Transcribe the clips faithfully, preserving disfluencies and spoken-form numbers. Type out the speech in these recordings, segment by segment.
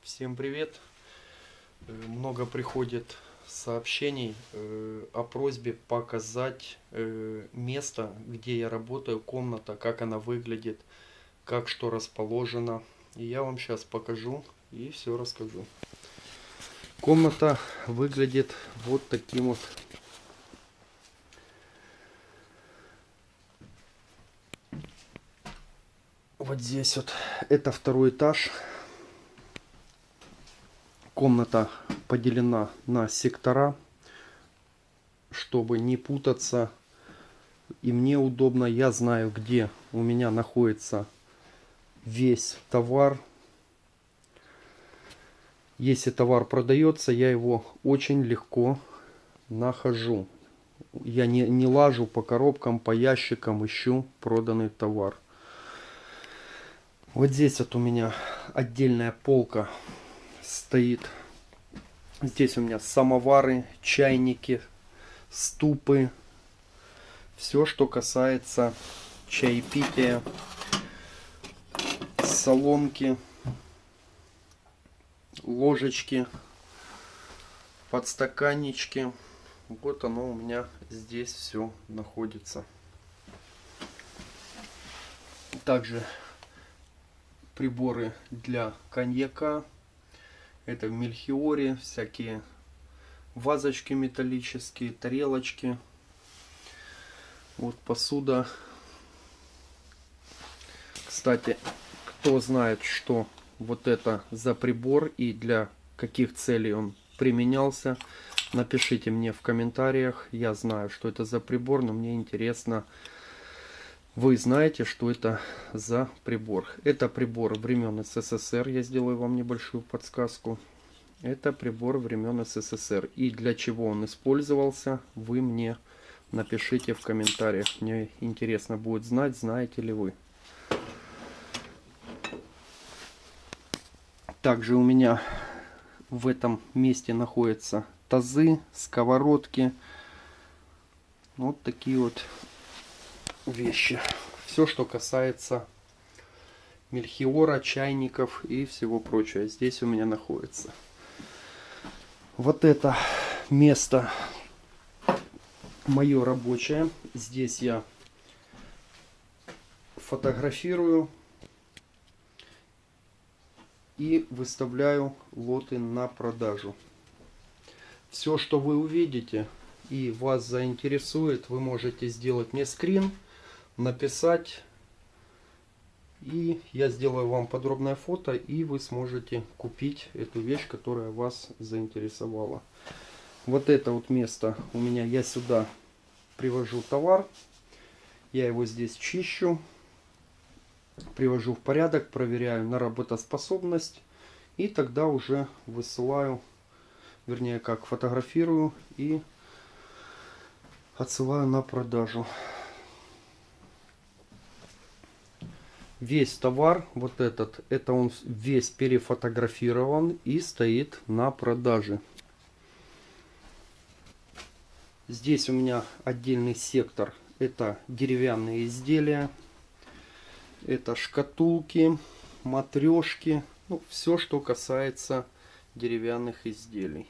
Всем привет! Э, Много приходит сообщений э, о просьбе показать э, место, где я работаю, комната, как она выглядит, как что расположено. И я вам сейчас покажу и все расскажу. Комната выглядит вот таким вот. Вот здесь вот. Это второй этаж. Комната поделена на сектора, чтобы не путаться. И мне удобно, я знаю, где у меня находится весь товар. Если товар продается, я его очень легко нахожу. Я не, не лажу по коробкам, по ящикам, ищу проданный товар. Вот здесь вот у меня отдельная полка стоит. Здесь у меня самовары, чайники, ступы. Все, что касается чаепития, солонки, ложечки, подстаканнички. Вот оно у меня здесь все находится. Также приборы для коньяка. Это в Мельхиоре. Всякие вазочки металлические, тарелочки. Вот посуда. Кстати, кто знает, что вот это за прибор и для каких целей он применялся, напишите мне в комментариях. Я знаю, что это за прибор, но мне интересно, вы знаете, что это за прибор. Это прибор времен СССР. Я сделаю вам небольшую подсказку. Это прибор времен СССР. И для чего он использовался, вы мне напишите в комментариях. Мне интересно будет знать, знаете ли вы. Также у меня в этом месте находятся тазы, сковородки. Вот такие вот вещи. Все, что касается Мельхиора, чайников и всего прочего, здесь у меня находится. Вот это место мое рабочее. Здесь я фотографирую и выставляю лоты на продажу. Все, что вы увидите и вас заинтересует, вы можете сделать мне скрин, написать, и я сделаю вам подробное фото, и вы сможете купить эту вещь, которая вас заинтересовала. Вот это вот место у меня, я сюда привожу товар, я его здесь чищу, привожу в порядок, проверяю на работоспособность, и тогда уже высылаю, вернее как, фотографирую и отсылаю на продажу. Весь товар, вот этот, это он весь перефотографирован и стоит на продаже. Здесь у меня отдельный сектор, это деревянные изделия, это шкатулки, матрешки, ну, все, что касается деревянных изделий.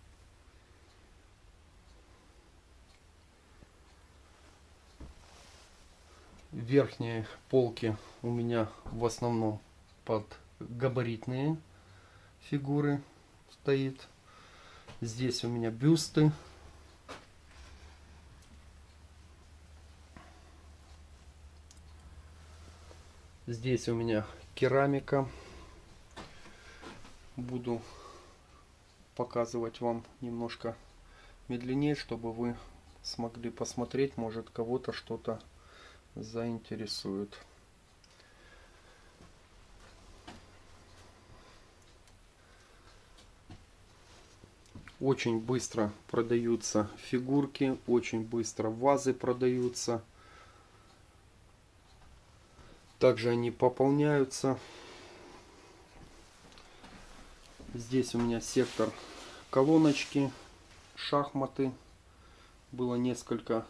Верхние полки у меня в основном под габаритные фигуры стоит. Здесь у меня бюсты. Здесь у меня керамика. Буду показывать вам немножко медленнее, чтобы вы смогли посмотреть, может кого-то что-то заинтересует. Очень быстро продаются фигурки, очень быстро вазы продаются. Также они пополняются. Здесь у меня сектор колоночки, шахматы. Было несколько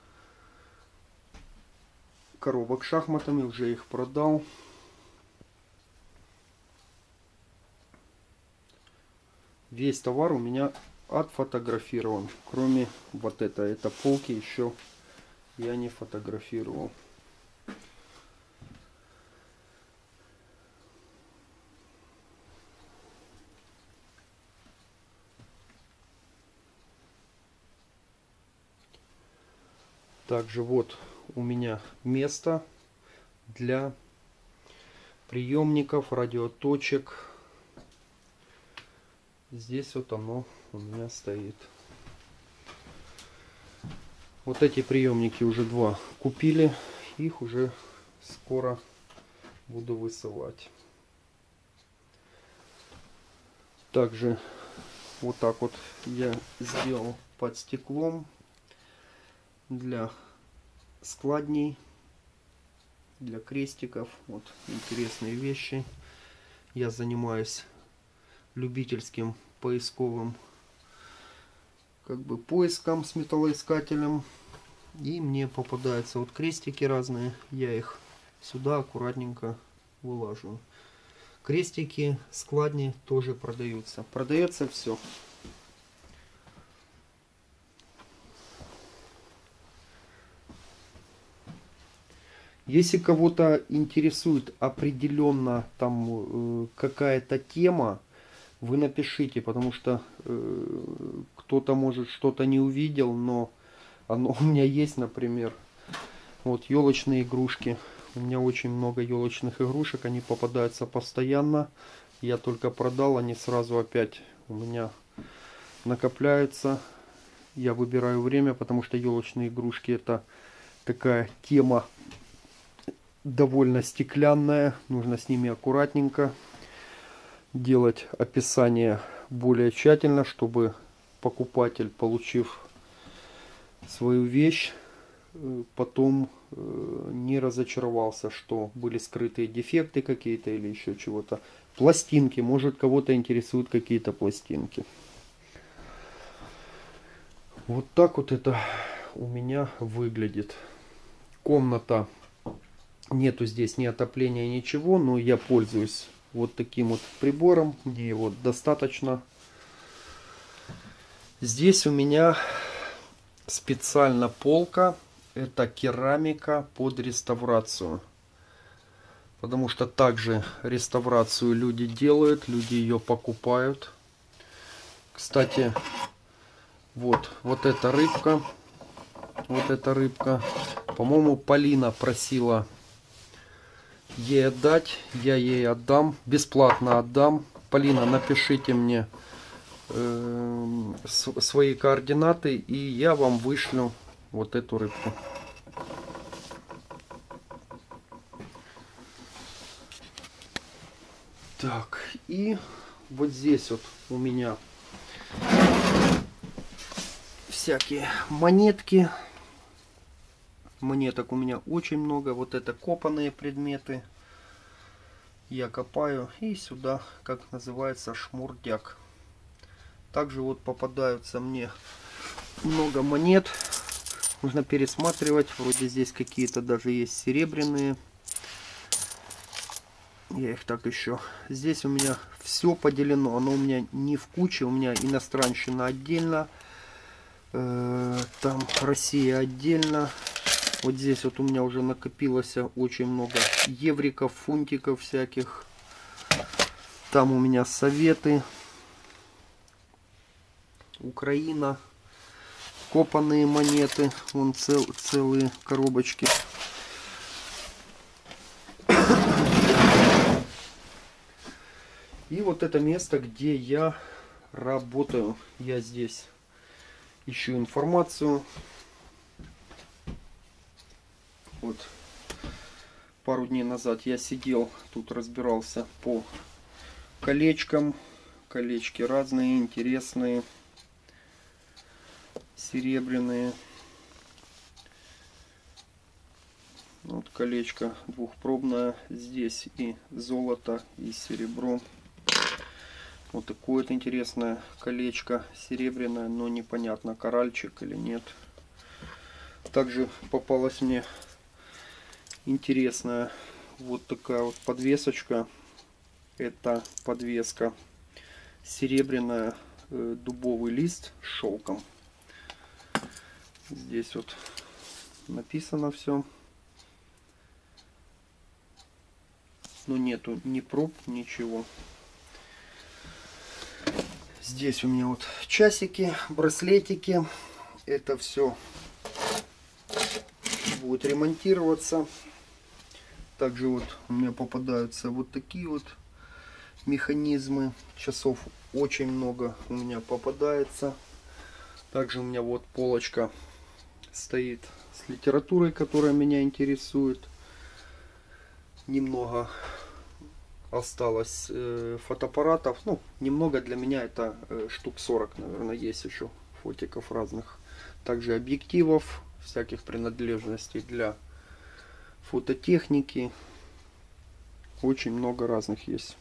коробок с шахматами, уже их продал. Весь товар у меня отфотографирован. Кроме вот это, это полки еще я не фотографировал. Также вот у меня место для приемников, радиоточек. Здесь вот оно у меня стоит. Вот эти приемники уже два купили. Их уже скоро буду высылать. Также вот так вот я сделал под стеклом для складней, для крестиков. Вот интересные вещи. Я занимаюсь любительским поисковым как бы поиском с металлоискателем, и мне попадаются вот крестики разные, я их сюда аккуратненько вылажу. Крестики, складни тоже продаются, продается все. Если кого-то интересует определенно там э, какая-то тема, вы напишите, потому что э, кто-то может что-то не увидел, но оно у меня есть, например, вот елочные игрушки. У меня очень много елочных игрушек, они попадаются постоянно. Я только продал, они сразу опять у меня накопляются. Я выбираю время, потому что елочные игрушки это такая тема довольно стеклянная, нужно с ними аккуратненько делать описание более тщательно, чтобы покупатель, получив свою вещь, потом не разочаровался, что были скрытые дефекты какие-то или еще чего-то. Пластинки, может кого-то интересуют какие-то пластинки. Вот так вот это у меня выглядит. Комната. Нету здесь ни отопления, ничего, но я пользуюсь вот таким вот прибором. Мне его достаточно. Здесь у меня специально полка. Это керамика под реставрацию. Потому что также реставрацию люди делают, люди ее покупают. Кстати, вот, вот эта рыбка. Вот эта рыбка. По-моему, Полина просила ей отдать, я ей отдам, бесплатно отдам. Полина, напишите мне э, свои координаты, и я вам вышлю вот эту рыбку. Так, и вот здесь вот у меня всякие монетки. Монеток у меня очень много. Вот это копанные предметы. Я копаю и сюда, как называется, шмурдяк. Также вот попадаются мне много монет. Нужно пересматривать. Вроде здесь какие-то даже есть серебряные. Я их так еще. Здесь у меня все поделено. Оно у меня не в куче. У меня иностранщина отдельно. Там Россия отдельно. Вот здесь вот у меня уже накопилось очень много евриков, фунтиков всяких. Там у меня советы. Украина. Копанные монеты. Вон цел, целые коробочки. И вот это место, где я работаю. Я здесь ищу информацию. Вот пару дней назад я сидел, тут разбирался по колечкам. Колечки разные, интересные, серебряные. Вот колечко двухпробное. Здесь и золото, и серебро. Вот такое вот интересное колечко, серебряное, но непонятно, коральчик или нет. Также попалась мне интересная вот такая вот подвесочка. Это подвеска серебряная э, дубовый лист с шелком. Здесь вот написано все. Но нету ни проб, ничего. Здесь у меня вот часики, браслетики. Это все будет ремонтироваться. Также вот у меня попадаются вот такие вот механизмы. Часов очень много у меня попадается. Также у меня вот полочка стоит с литературой, которая меня интересует. Немного осталось э, фотоаппаратов. Ну, немного для меня, это э, штук сорок, наверное, есть еще фотиков разных. Также объективов, всяких принадлежностей для фототехники. Очень много разных есть.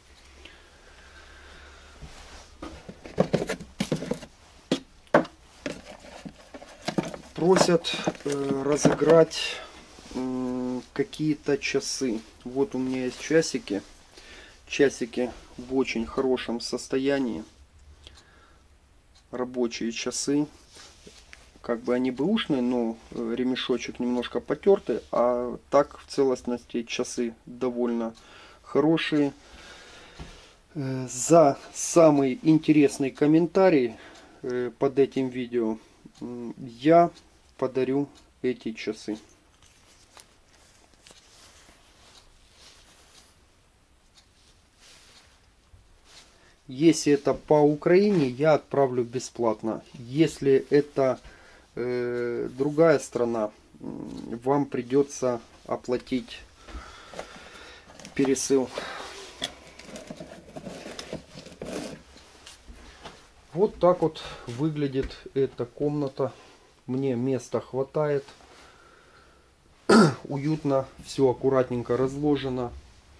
Просят э, разыграть э, какие-то часы. Вот у меня есть часики. Часики в очень хорошем состоянии. Рабочие часы. Как бы они бэушные, но ремешочек немножко потертый. А так в целостности часы довольно хорошие. Э, за самый интересный комментарий э, под этим видео э, я подарю эти часы. Если это по Украине, я отправлю бесплатно. Если это э, другая страна, вам придется оплатить пересыл. Вот так вот выглядит эта комната. Мне места хватает. Уютно, все аккуратненько разложено.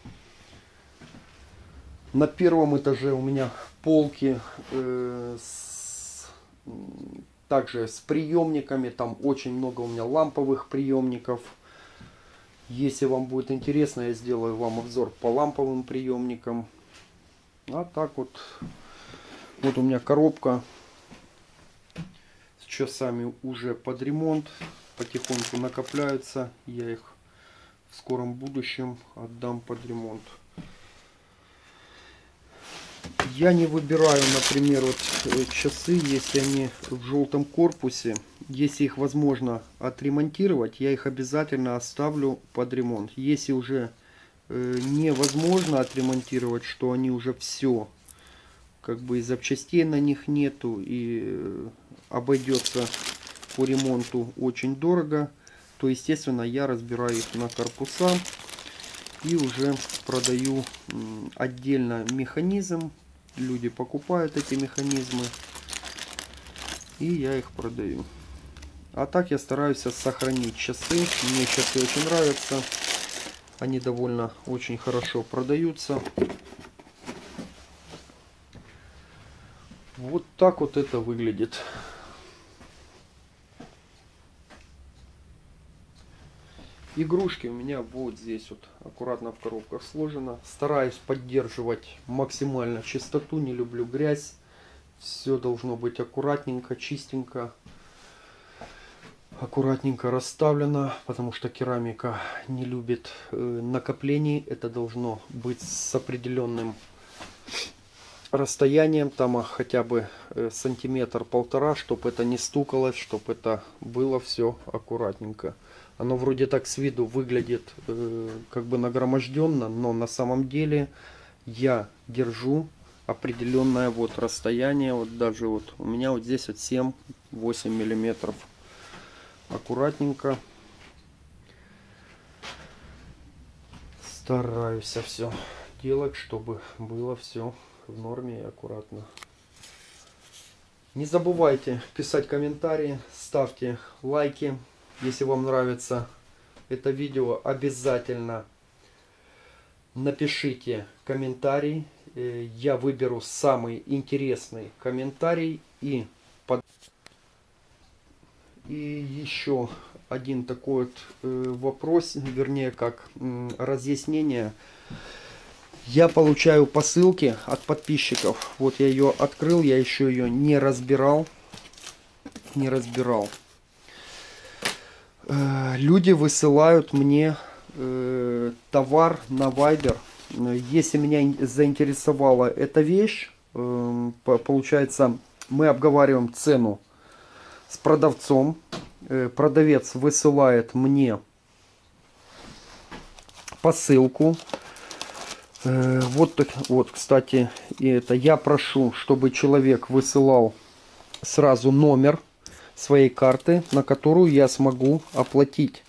На первом этаже у меня полки э, с, также с приемниками. Там очень много у меня ламповых приемников. Если вам будет интересно, я сделаю вам обзор по ламповым приемникам. А так вот. Вот у меня коробка с часами уже под ремонт. Потихоньку накопляются. Я их в скором будущем отдам под ремонт. Я не выбираю, например, вот часы, если они в желтом корпусе. Если их возможно отремонтировать, я их обязательно оставлю под ремонт. Если уже э, невозможно отремонтировать, что они уже все, как бы и запчастей на них нету, и э, обойдется по ремонту очень дорого, то, естественно, я разбираю их на корпуса и уже продаю э, отдельно механизм. Люди покупают эти механизмы, и я их продаю. А так я стараюсь сохранить часы. Мне часы очень нравятся. Они довольно очень хорошо продаются. Вот так вот это выглядит. Игрушки у меня вот здесь вот аккуратно в коробках сложено. Стараюсь поддерживать максимально чистоту, не люблю грязь. Все должно быть аккуратненько, чистенько, аккуратненько расставлено, потому что керамика не любит э, накоплений. Это должно быть с определенным расстоянием, там хотя бы э, сантиметр-полтора, чтобы это не стукалось, чтобы это было все аккуратненько. Оно вроде так с виду выглядит э, как бы нагроможденно, но на самом деле я держу определенное вот расстояние. Вот даже вот у меня вот здесь вот семь-восемь миллиметров. Аккуратненько. Стараюсь все делать, чтобы было все в норме и аккуратно. Не забывайте писать комментарии, ставьте лайки. Если вам нравится это видео, обязательно напишите комментарий. Я выберу самый интересный комментарий. И, под... и еще один такой вот вопрос, вернее как разъяснение. Я получаю посылки от подписчиков. Вот я ее открыл, я еще ее не разбирал. Не разбирал. Люди высылают мне э, товар на Viber. Если меня заинтересовала эта вещь, э, получается, мы обговариваем цену с продавцом. Э, продавец высылает мне посылку. Э, вот, вот, кстати, и это я прошу, чтобы человек высылал сразу номер своей карты, на которую я смогу оплатить.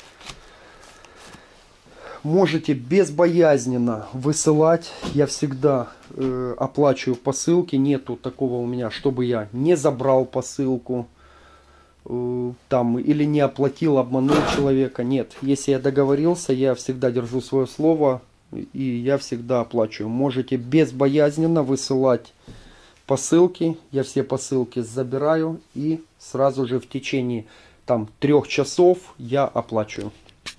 Можете безбоязненно высылать. Я всегда э, оплачиваю посылки. Нету такого у меня, чтобы я не забрал посылку э, там или не оплатил, обманул человека. Нет. Если я договорился, я всегда держу свое слово и я всегда оплачиваю. Можете безбоязненно высылать посылки. Я все посылки забираю и сразу же в течение там трех часов я оплачиваю.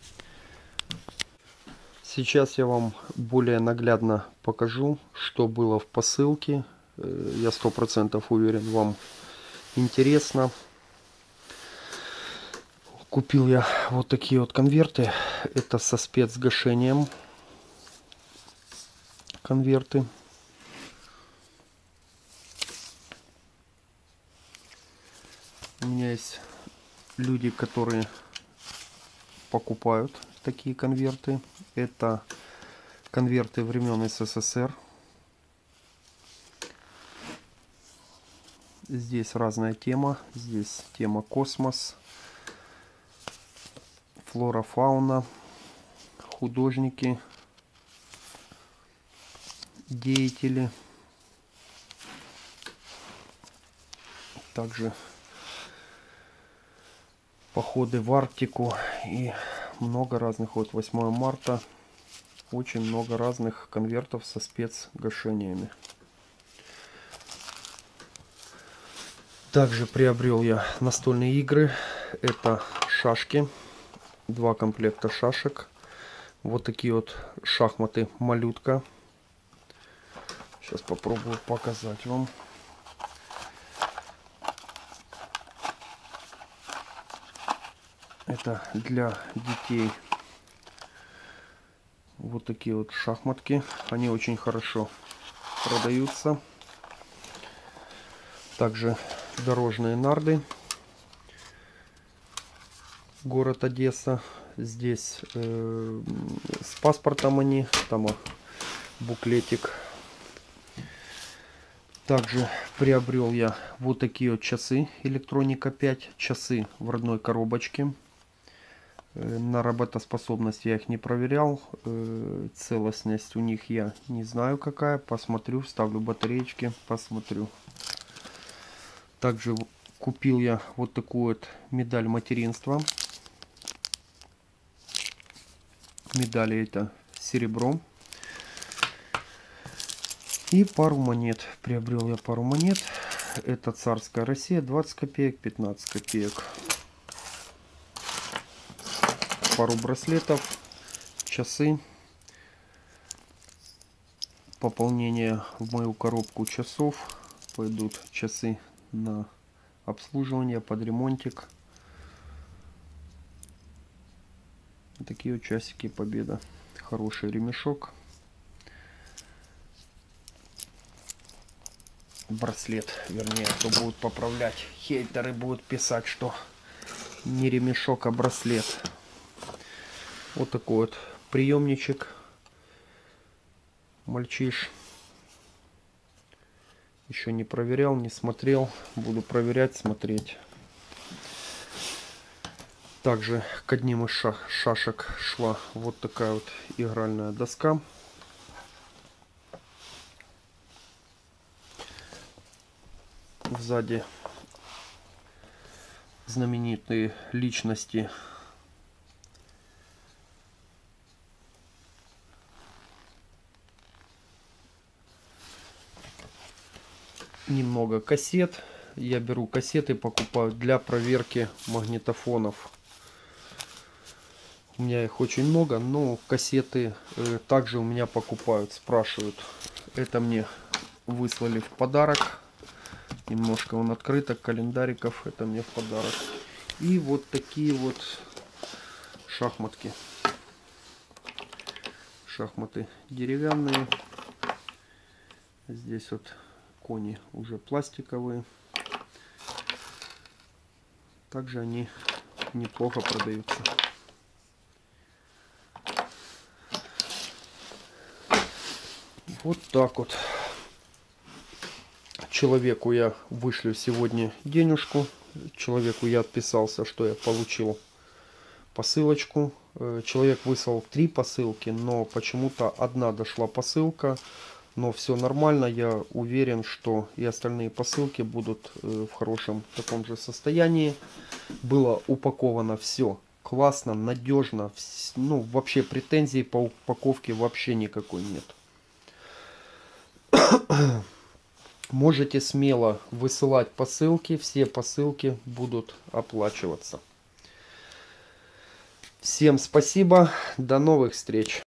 Сейчас я вам более наглядно покажу, что было в посылке. Я сто процентов уверен, вам интересно. Купил я вот такие вот конверты. Это со спецгашением конверты. У меня есть люди, которые покупают такие конверты. Это конверты времен СССР. Здесь разная тема. Здесь тема космос, флора, фауна, художники, деятели. Также походы в Арктику и много разных. Вот восьмое марта. Очень много разных конвертов со спецгашениями. Также приобрел я настольные игры. Это шашки. Два комплекта шашек. Вот такие вот шахматы малютка. Сейчас попробую показать вам. Это для детей. Вот такие вот шахматки. Они очень хорошо продаются. Также дорожные нарды. Город Одесса. Здесь э, с паспортом они. Там буклетик. Также приобрел я вот такие вот часы. Электроника пять. Часы в родной коробочке. На работоспособность я их не проверял. Целостность у них я не знаю какая. Посмотрю, вставлю батареечки, посмотрю. Также купил я вот такую вот медаль материнства. Медали это серебром. И пару монет. Приобрел я пару монет. Это царская Россия. двадцать копеек, пятнадцать копеек. Пару браслетов, часы, пополнение в мою коробку часов, пойдут часы на обслуживание, под ремонтик. Такие вот часики Победа, хороший ремешок, браслет, вернее, кто будет поправлять, хейтеры будут писать, что не ремешок, а браслет. Вот такой вот приемничек. Мальчиш. Еще не проверял, не смотрел. Буду проверять, смотреть. Также к одним из ша шашек шла вот такая вот игральная доска. Сзади знаменитые личности немного кассет. Я беру кассеты, покупаю для проверки магнитофонов. У меня их очень много, но кассеты э, также у меня покупают, спрашивают. Это мне выслали в подарок. Немножко он открыток, календариков. Это мне в подарок. И вот такие вот шахматки. Шахматы деревянные. Здесь вот кони уже пластиковые. Также они неплохо продаются. Вот так вот. Человеку я вышлю сегодня денежку. Человеку я отписался, что я получил посылочку. Человек выслал три посылки, но почему-то одна дошла посылка. Но все нормально, я уверен, что и остальные посылки будут в хорошем таком же состоянии. Было упаковано все классно, надежно. Ну, вообще претензий по упаковке вообще никакой нет. Можете смело высылать посылки, все посылки будут оплачиваться. Всем спасибо, до новых встреч.